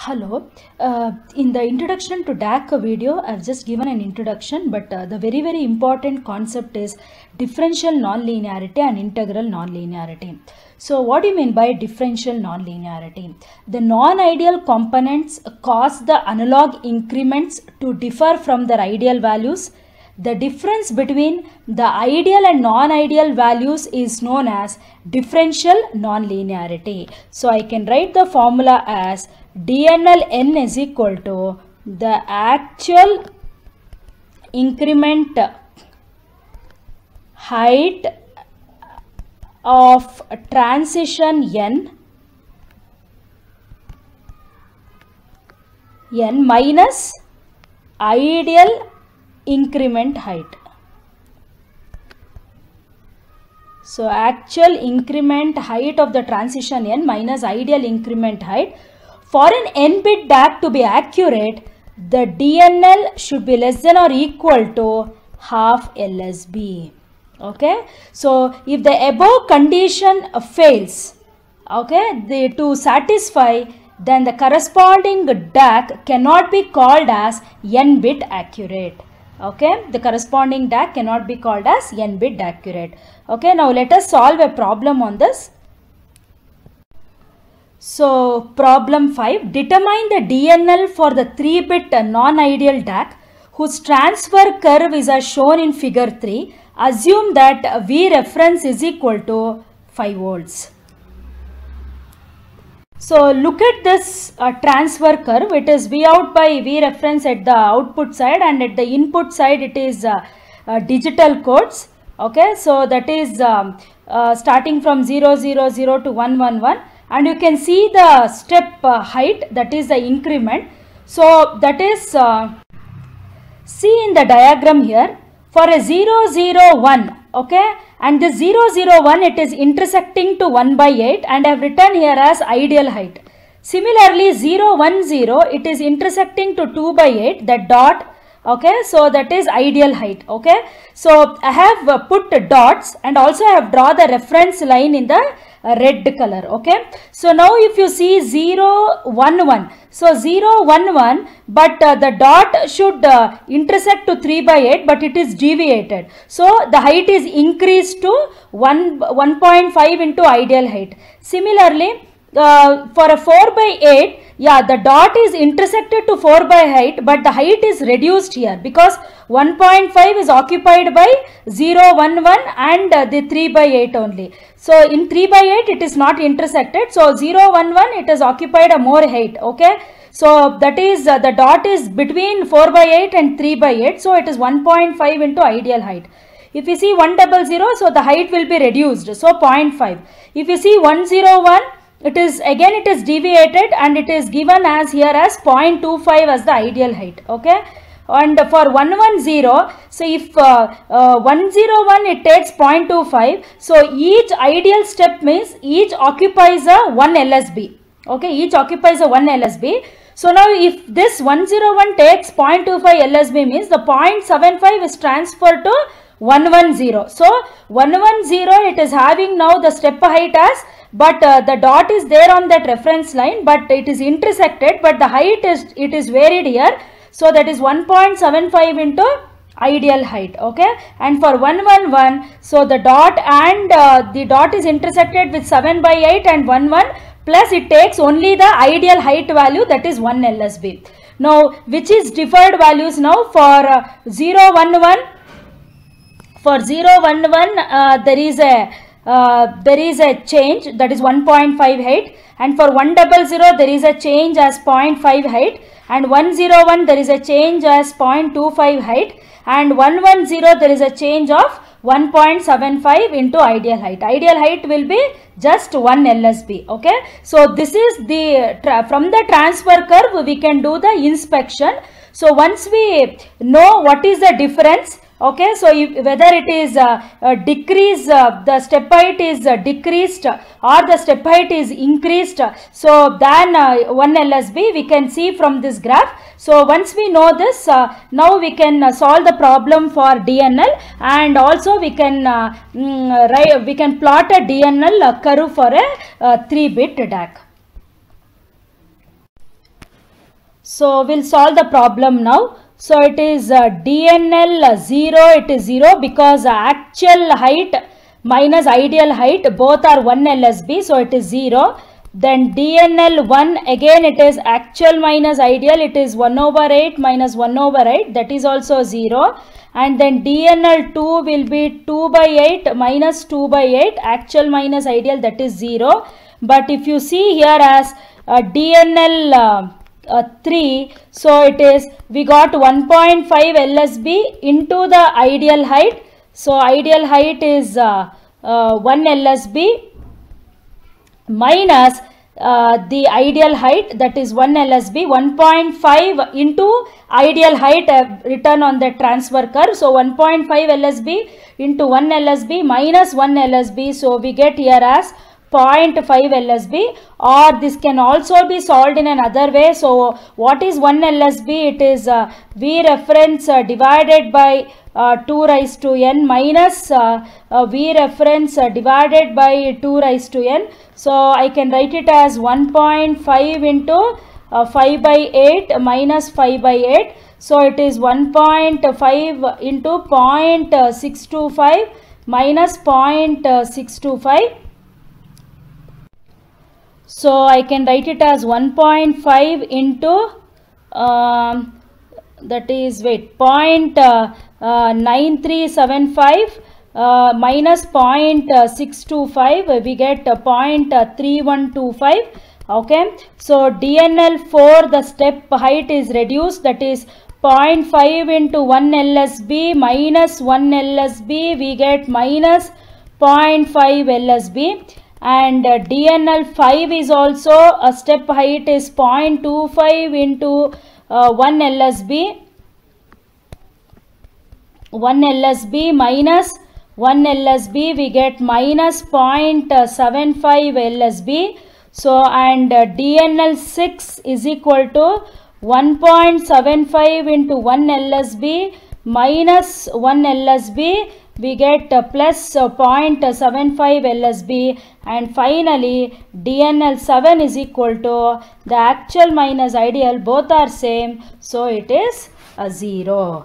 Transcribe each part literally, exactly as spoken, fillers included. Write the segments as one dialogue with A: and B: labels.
A: Hello, uh, in the introduction to D A C video, I've just given an introduction, but uh, the very very important concept is differential nonlinearity and integral nonlinearity. So what do you mean by differential nonlinearity? The non-ideal components cause the analog increments to differ from their ideal values. The difference between the ideal and non-ideal values is known as differential nonlinearity. So I can write the formula as D N L N is equal to the actual increment height of transition N, N minus ideal increment height. So actual increment height of the transition N minus ideal increment height. For an n-bit D A C to be accurate, the D N L should be less than or equal to half L S B. Okay, so if the above condition fails, okay, the, to satisfy, then the corresponding D A C cannot be called as n-bit accurate. Okay, the corresponding D A C cannot be called as n-bit accurate. Okay, now let us solve a problem on this. So problem five, determine the D N L for the three bit non-ideal D A C whose transfer curve is as shown in figure three. Assume that V reference is equal to five volts. So look at this uh, transfer curve. It is V out by V reference at the output side, and at the input side it is uh, uh, digital codes. Okay, so that is um, uh, starting from zero zero zero to one one one, and you can see the step uh, height, that is the increment. So that is uh, see in the diagram here, for a zero zero one, okay, and this zero zero one, it is intersecting to one by eight, and I have written here as ideal height. Similarly zero one zero, it is intersecting to two by eight, that dot, okay, so that is ideal height. Okay, so I have uh, put dots, and also I have drawn the reference line in the uh, red color. Okay, so now if you see zero one one, so zero one one, but uh, the dot should uh, intersect to three by eight, but it is deviated, so the height is increased to one one point five into ideal height. Similarly uh, for a four by eight, yeah, the dot is intersected to four by height, but the height is reduced here because one point five is occupied by zero one one and uh, the three by eight only. So in three by eight it is not intersected, so zero one one, it has occupied a more height. Okay, so that is uh, the dot is between four by eight and three by eight, so it is one point five into ideal height. If you see one hundred, so the height will be reduced, so zero point five. If you see one zero one, it is again it is deviated, and it is given as here as zero point two five as the ideal height. Okay, and for one one zero, so if uh, uh, one zero one, it takes zero point two five, so each ideal step means each occupies a one L S B. Okay, each occupies a one L S B. So now if this one zero one takes zero point two five L S B, means the zero point seven five is transferred to one one zero. So one one zero, it is having now the step height as, but uh, the dot is there on that reference line, but it is intersected, but the height is, it is varied here, so that is one point seven five into ideal height. Okay, and for one one one, so the dot and uh, the dot is intersected with seven by eight and one one, plus it takes only the ideal height value, that is one L S B. Now which is deferred values now for uh, zero one one, for zero one one uh, there is a Uh, there is a change, that is one point five height, and for one zero zero there is a change as zero point five height, and one zero one there is a change as zero point two five height, and one one zero there is a change of one point seven five into ideal height. Ideal height will be just one L S B. Okay, so this is the from the transfer curve we can do the inspection. So once we know what is the difference, okay, so if, whether it is uh, uh, decrease, uh, the step height is uh, decreased or the step height is increased, so then uh, one L S B we can see from this graph. So once we know this, uh, now we can uh, solve the problem for D N L, and also we can uh, mm, write, we can plot a D N L uh, curve for a uh, three bit D A C. So we'll solve the problem now. So it is uh, D N L zero, it is zero because actual height minus ideal height both are one L S B, so it is zero. Then D N L one, again it is actual minus ideal, it is one over eight minus one over eight, that is also zero. And then D N L two will be two by eight minus two by eight, actual minus ideal, that is zero. But if you see here as uh, D N L uh, uh, three, so it is, we got one point five L S B into the ideal height. So ideal height is uh, uh, one L S B minus uh, the ideal height, that is one L S B, one point five into ideal height uh, written on the transfer curve. So one point five L S B into one L S B minus one L S B. So we get here as zero point five L S B, or this can also be solved in another way. So what is one L S B? It is uh, V reference uh, divided by uh, two raised to n minus uh, uh, V reference uh, divided by two raised to n. So I can write it as one point five into uh, five by eight minus five by eight. So it is one point five into zero point six two five minus zero point six two five. So I can write it as one point five into um, that is wait zero point nine three seven five uh, minus zero point six two five, we get zero point three one two five. Okay, so D N L four, the step height is reduced, that is zero point five into one L S B minus one L S B, we get minus zero point five L S B. And uh, D N L five is also a step height is zero point two five into uh, one L S B, one L S B minus one L S B, we get minus zero point seven five L S B. So and uh, D N L six is equal to one point seven five into one L S B minus one L S B, we get uh, plus uh, zero point seven five L S B. And finally D N L seven is equal to the actual minus ideal, both are same, so it is a zero.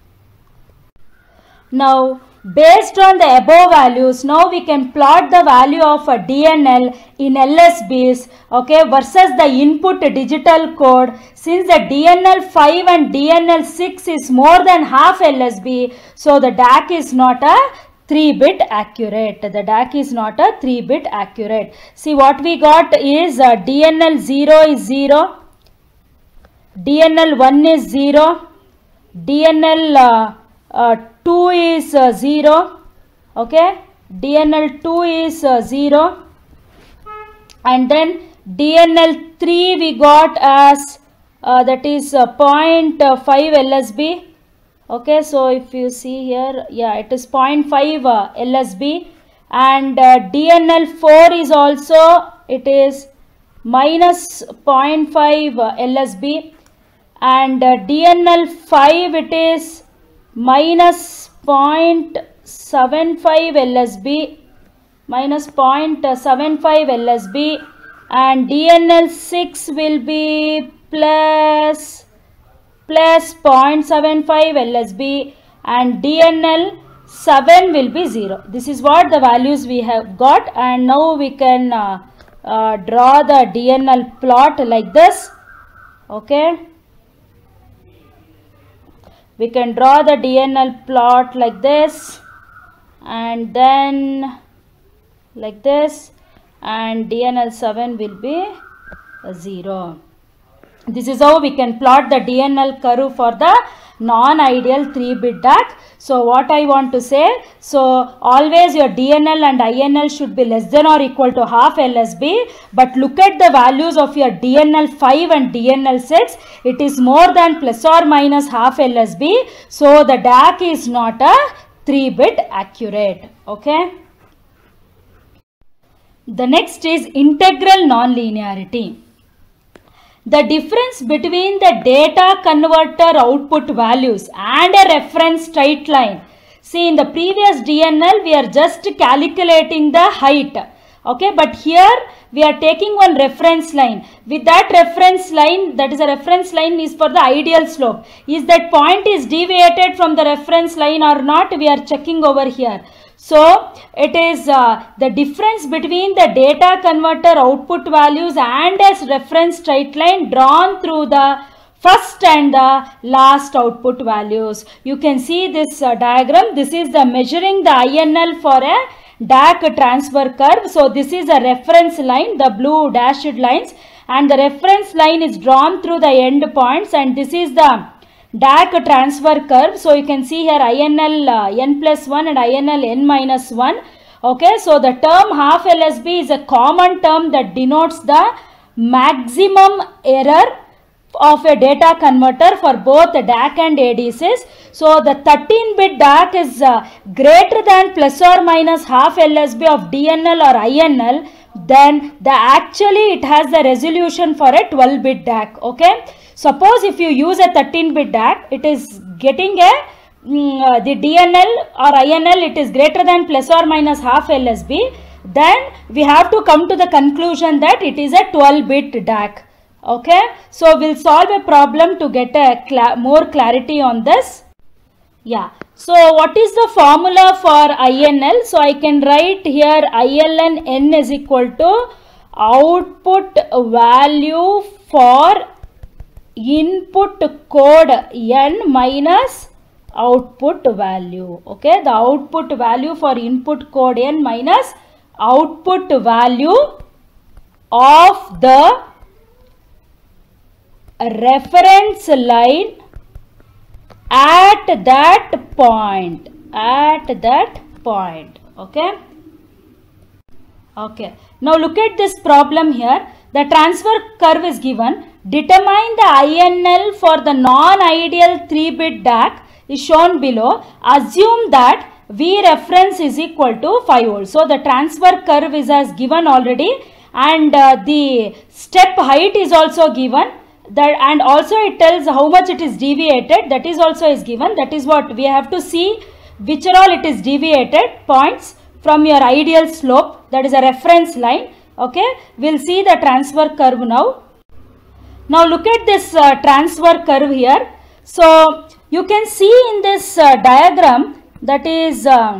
A: Now based on the above values, now we can plot the value of a D N L in L S Bs, okay, versus the input digital code. Since the D N L five and D N L six is more than half L S B, so the D A C is not a three bit accurate. The D A C is not a three bit accurate. See, what we got is uh, D N L zero is zero, D N L one is zero, D N L uh, uh, two is uh, zero, okay, D N L two is uh, zero, and then D N L three we got as uh, that is uh, zero point five L S B. Okay, so if you see here, yeah, it is zero point five uh, L S B, and uh, D N L four is also, it is minus zero point five uh, L S B, and uh, D N L five it is minus zero point seven five L S B, minus zero point seven five L S B, and D N L six will be plus plus zero point seven five L S B, and D N L seven will be zero. This is what the values we have got, and now we can uh, uh, draw the D N L plot like this. Okay, we can draw the D N L plot like this, and then like this, and D N L seven will be a zero. This is how we can plot the D N L curve for the non-ideal three bit D A C. So what I want to say, so always your D N L and I N L should be less than or equal to half L S B, but look at the values of your D N L five and D N L six, it is more than plus or minus half L S B, so the D A C is not a three bit accurate. Okay. The next is integral nonlinearity. The difference between the data converter output values and a reference straight line. See, in the previous D N L, we are just calculating the height. Okay, but here we are taking one reference line. With that reference line, that is a reference line is for the ideal slope. Is that point is deviated from the reference line or not? We are checking over here. So it is uh, the difference between the data converter output values and a reference straight line drawn through the first and the last output values. You can see this uh, diagram. This is the measuring the I N L for a D A C transfer curve. So this is a reference line, the blue dashed lines, and the reference line is drawn through the end points, and this is the D A C transfer curve. So you can see here I N L uh, n plus one and I N L n minus one. Okay, so the term half L S B is a common term that denotes the maximum error of a data converter for both the D A C and A D Cs. So the thirteen bit D A C is uh, greater than plus or minus half L S B of D N L or I N L, then the actually it has the resolution for a twelve bit D A C. Okay. Suppose if you use a thirteen bit D A C, it is getting a mm, uh, the D N L or I N L, it is greater than plus or minus half L S B. Then we have to come to the conclusion that it is a twelve bit D A C. Okay, so we'll solve a problem to get a cla more clarity on this. Yeah, so what is the formula for I N L? So I can write here I L N N is equal to output value for input code N minus output value. Okay, the output value for input code N minus output value of the reference line at that point, at that point. Okay. Okay. Now look at this problem here. The transfer curve is given. Determine the I N L for the non-ideal three bit D A C is shown below. Assume that V reference is equal to five volts. So the transfer curve is as given already, and uh, the step height is also given. That, and also it tells how much it is deviated, that is also is given. That is what we have to see, which are all it is deviated points from your ideal slope, that is a reference line. Okay, we'll see the transfer curve now. Now look at this uh, transfer curve here. So you can see in this uh, diagram, that is uh,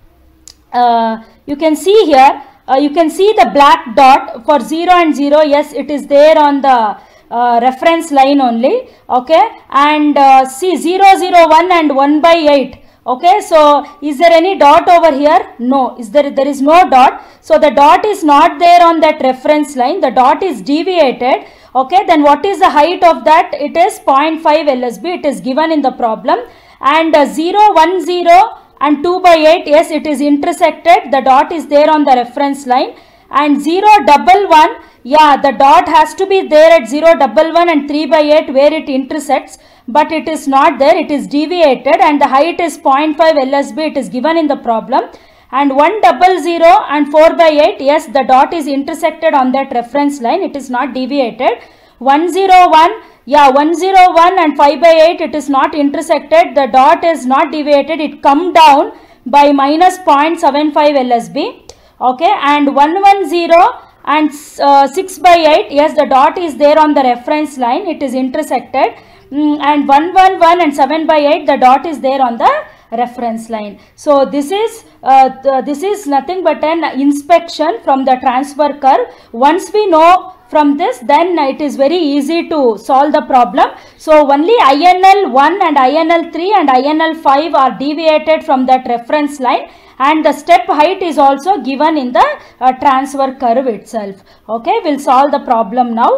A: uh, you can see here, uh, you can see the black dot for zero and zero. Yes, it is there on the Uh, reference line only. Okay, and uh, see zero zero one and one by eight. Okay, so is there any dot over here? No, is there there is no dot. So the dot is not there on that reference line. The dot is deviated. Okay, then what is the height of that? It is zero point five L S B. It is given in the problem. And uh, zero one zero and two by eight, yes, it is intersected. The dot is there on the reference line. And zero double one, yeah, the dot has to be there at zero double one and three by eight where it intersects, but it is not there. It is deviated, and the height is zero point five L S B. It is given in the problem. And one double zero and four by eight, yes, the dot is intersected on that reference line. It is not deviated. one zero one, yeah, one zero one and five by eight, it is not intersected. The dot is not deviated. It come down by minus zero point seven five L S B. Okay, and one one zero and uh, six by eight, yes, the dot is there on the reference line. It is intersected. Mm, and one one one and seven by eight, the dot is there on the reference line. So this is uh, th this is nothing but an inspection from the transfer curve. Once we know from this, then it is very easy to solve the problem. So only I N L one and I N L three and I N L five are deviated from that reference line, and the step height is also given in the uh, transfer curve itself. Okay, we'll solve the problem now.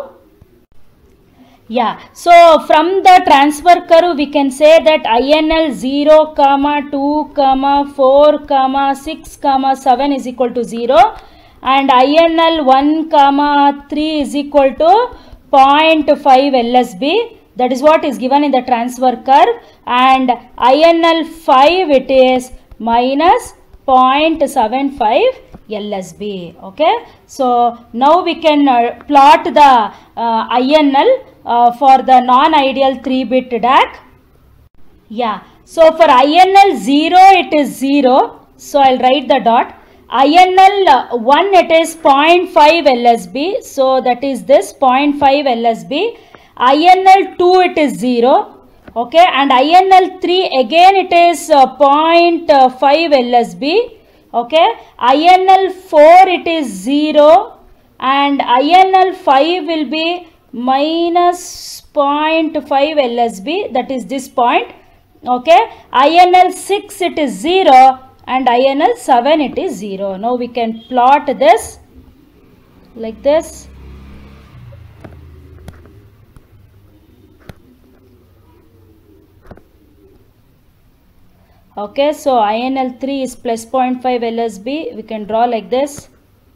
A: Yeah, so from the transfer curve we can say that I N L zero, two, four, six, seven is equal to zero, and I N L one, three is equal to zero point five L S B. That is what is given in the transfer curve, and I N L five, it is minus zero point seven five L S B. Okay, so now we can uh, plot the uh, I N L uh, for the non-ideal three bit D A C. Yeah, so for I N L zero, it is zero. So I'll write the dot. I N L one it is zero point five L S B, so that is this zero point five L S B. I N L two it is zero, okay, and I N L three again it is uh, zero point five L S B, okay. I N L four it is zero and I N L five will be minus zero point five L S B, that is this point, okay. I N L six it is zero and I N L seven it is zero. Now we can plot this like this. Okay, so I N L three is plus zero point five L S B, we can draw like this.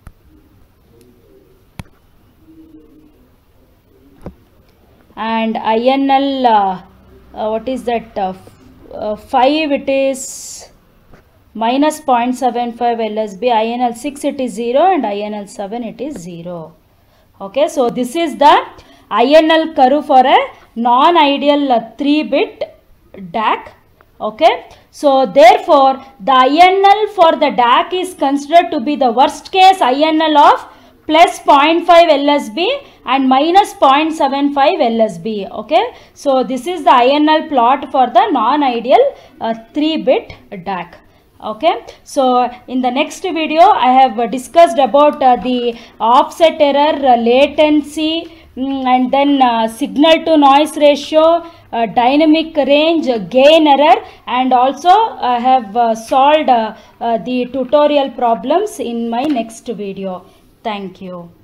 A: And I N L, uh, uh, what is that, uh, uh, five it is minus zero point seven five L S B, I N L six it is zero and I N L seven it is zero. Okay, so this is the I N L curve for a non-ideal uh, three bit D A C. Okay, so therefore the I N L for the D A C is considered to be the worst case I N L of plus zero point five L S B and minus zero point seven five L S B. Okay, so this is the I N L plot for the non-ideal uh, three bit D A C. Okay, so in the next video I have discussed about uh, the offset error, uh, latency, mm, and then uh, signal to noise ratio, uh, dynamic range, uh, gain error, and also I have uh, solved uh, uh, the tutorial problems in my next video. Thank you.